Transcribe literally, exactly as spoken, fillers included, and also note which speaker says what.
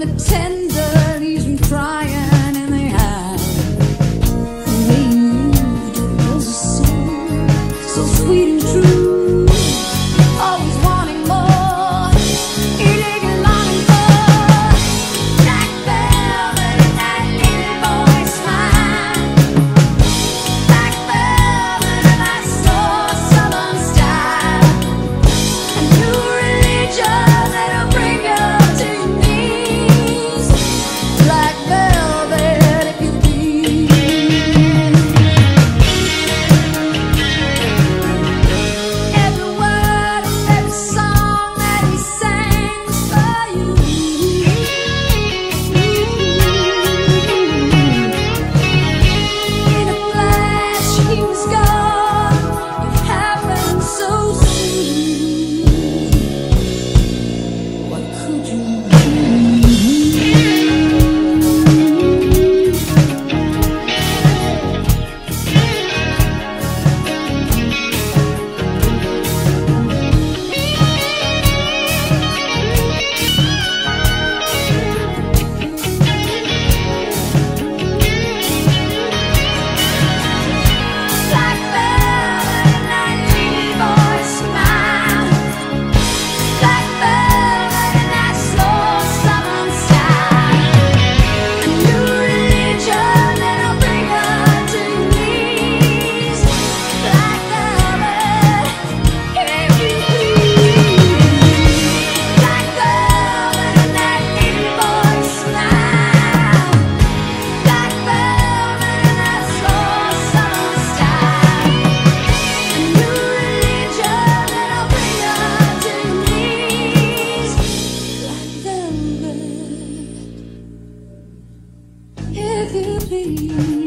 Speaker 1: the tender leaves me crying in the eye. The way you moved was a song, so sweet and true. Always wanting more, eating and longing for black velvet and that little boy smile. Black velvet and that soft southern style. A new religion that'll bring you to your knees. Black velvet if you please. Every word of every song that he sang was for you. In a flash he was gone. It happened so soon. What could you do? Black velvet and that little boy smile. Black velvet and that slow southern style. A new religion that'll bring her to your knees. Black velvet, if you please. Black velvet and that little boy smile. Black velvet and that slow southern style. A new religion that'll bring her to your knees. Black velvet, if you please.